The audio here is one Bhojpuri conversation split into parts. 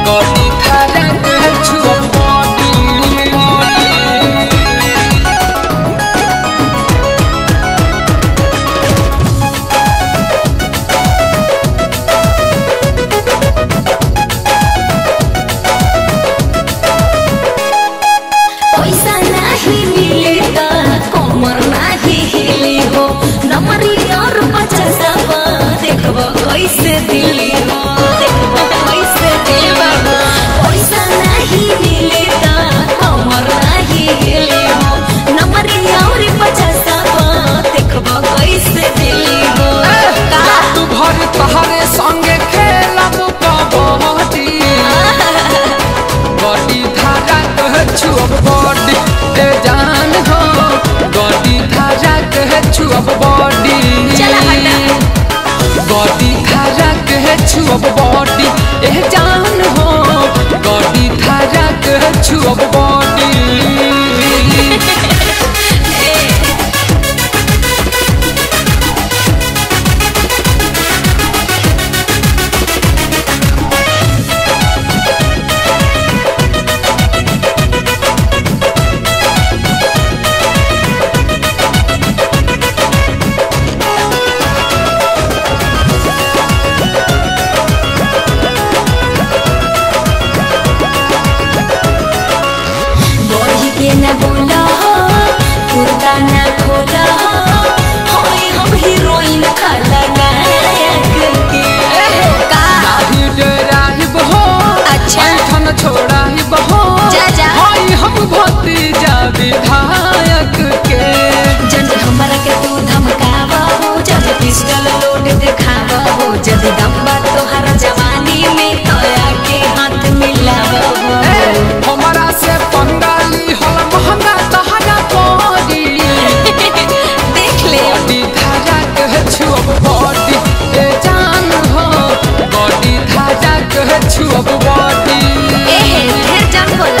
गॉडी थारा के छुअब बॉडी कैसे दिली हो देखबो कैसे दिलबा पैसा नहीं मिलेता हमर नहीं गेली हो नंबरी और 50 देखबो कैसे दिली हो तू भर तहरे संगे खेलब कबड्डी गॉडी थारा के छुअब बॉडी ए जान हो गॉडी थारा के छुअब बॉडी चला हटा गॉडी थारा के छुअब बॉडी ए जान हो गॉडी थारा के छुअब बॉडी न बोला कुर्ता न खोला होई हम हीरोइन खलनायक के नाही डराइब हो अच्छा ठन छोड़ाइब हो जा जा होई हम भतीजा विधायक के जब हमरा के तू धमकावा हो जब पिस्टल लोड दिखावा हो जब दम्बा तोहरा जवानी में तोया के हाथ मिलावा हो हमरा से पंगाली हो महंगा तहरा पड़ी देख ले गॉडी थारा के छुअब बॉडी ए जान हो गॉडी थारा के छुअब बॉडी ए ढेर जान बोला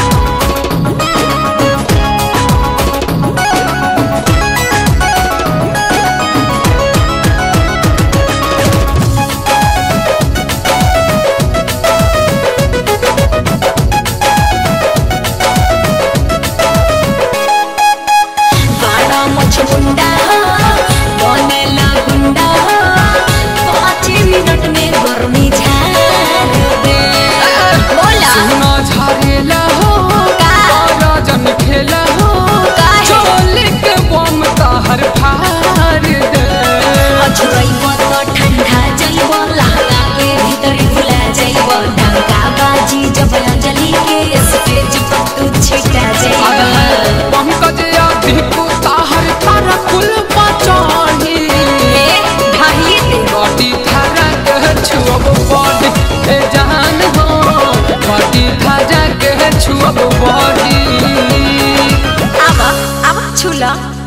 गुंडा बनेला गुंडा 5 मिनट में गर्मी झाड़ दे बोला सुना झारेला हो राजन खेला हो चोले के बम तहर फाड़ दे अछुरैबो तो ठंडा जइबो लहंगा के भीतर भुला जइबो डंका बाजी जब अंजलि के स्टेज पर तू छिटा जइबो पंकज या दीपू ताहर तारा कुल बचाही ढाई गॉडी थारा के छुअब बॉडी ए जान हो गॉडी थारा के छुअब बॉडी अब छुला